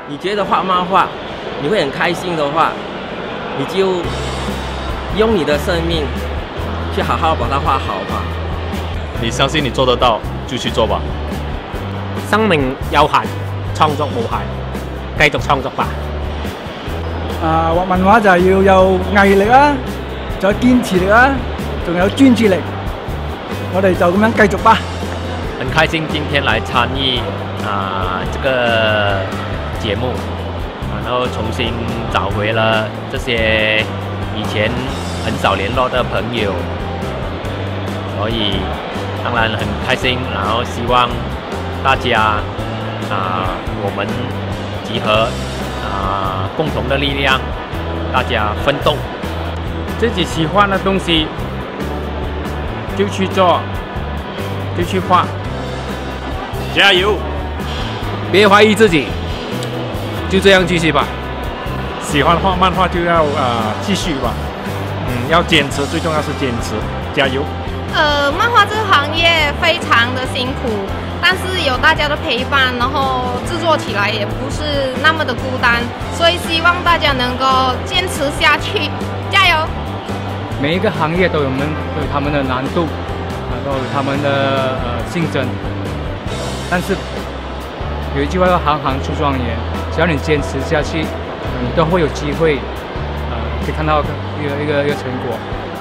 你觉得画漫画你会很开心的话，你就用你的生命去好好把它畫好吧。 你相信你做得到，就去做吧。 生命有限，創作無限，繼續創作吧。 畫漫畫就係要有毅力啦，仲有堅持力啦，仲有專注力。我哋就咁樣繼續吧。 很開心今天來參與這個節目，然後重新找回了這些以前很少聯絡的朋友，所以當然很開心，然後希望大家我們集合共同的力量，大家奮鬥， 自己喜歡的東西就去做，就去畫， 加油！ 別懷疑自己，就這樣繼續吧。 喜歡畫漫畫就要繼續吧，要堅持，最重要是堅持，加油！ 漫畫這個行業非常的辛苦，但是有大家的陪伴，然後製作起來也不是那麼的孤單，所以希望大家能夠堅持下去，加油！ 每一個行業都有他們的難度，都有他們的競爭，但是有一句話叫行行出狀元，只要你堅持下去，你都會有機會，可以看到一個成果。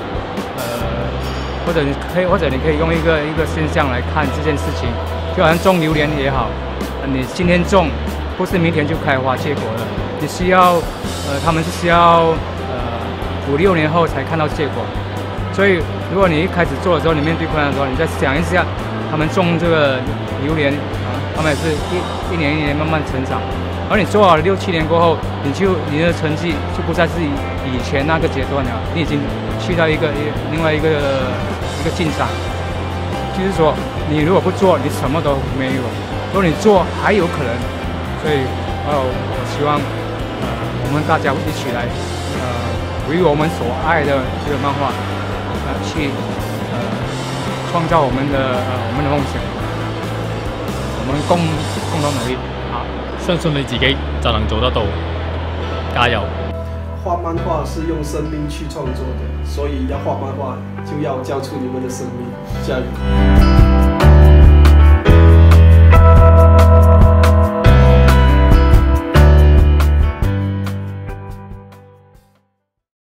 或者你可以用一個現象來看這件事情，就好像種榴蓮也好，你今天種，不是明天就開花結果了，你需要他們是需要5、6年後才看到結果。所以如果你一開始做的時候，你面對困難的時候，你再想一下，他們種這個榴蓮他們也是一年一年慢慢成長，而你做好了6、7年過後，你的成績就不再是以前那個階段了，你已經去到另外一個進展，就是說你如果不做，你什麼都沒有；如果你做，還有可能。所以我希望我們大家一起來為我們所愛的這個漫畫去創造我們的夢想，我們共同努力。好， 相信你自己就能做得到，加油！ 畫漫畫是用生命去創作的，所以要畫漫畫就要交出你們的生命，加油！